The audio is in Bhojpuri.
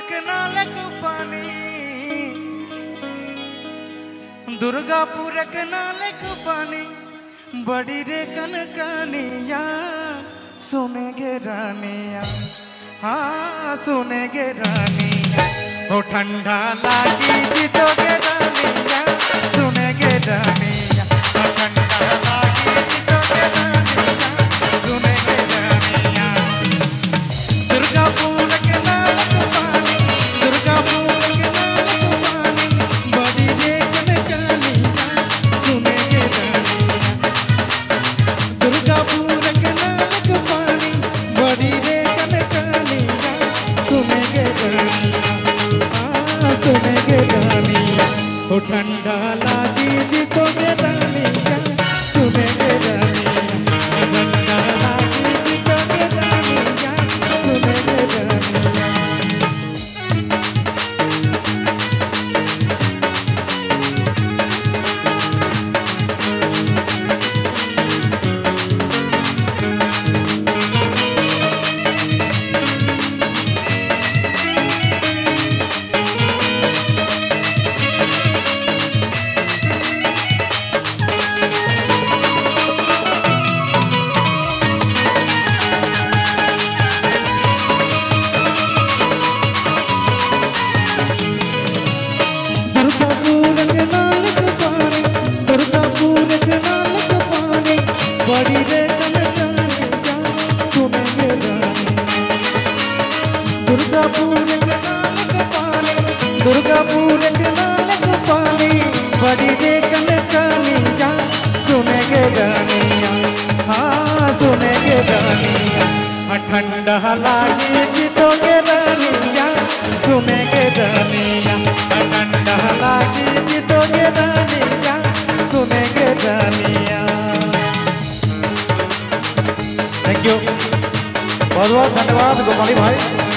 के नालक पानी, दुर्गापुर के नालक पानी, बड़ी रे कनकानिया सुनेगे रानिया, हाँ सुनेगे रानिया। ओ ठंडा लागी जीतोगे रानिया, सुनेगे रानिया। ओ ठंडा लागी जीतोगे रानिया, सुनेगे रानिया। दुर्गापुर के नालक पानी, दुर्गापुर के नालक पानी, बड़ी रे कनकानिया सुनेगे रानिया। दुर्गापुर के नालक पानी, बड़ी रे कनकानिया सुनेगे रानिया, हाँ सुनेगे रानिया। ओ ठंडा लागी जीतोगे रानिया, सुनेगे रानिया। ठंडा लागी जीतोगे रानिया, सुनेगे रानिया। बड़ी रे कनकानिया सुनेगे रानिया। दुर्गापुर के नालक पानी, दुर्गापुर के नालक पानी, बड़ी रे कनकानिया सुनेगे रानिया, हाँ सुनेगे रानिया। ठंडा लागी जीतोगे रानिया, सुनेगे रानिया। ठंडा लागी जीतोगे रानिया, सुनेगे रानिया। थैंक यू, बहुत बहुत धन्यवाद गोपाली भाई।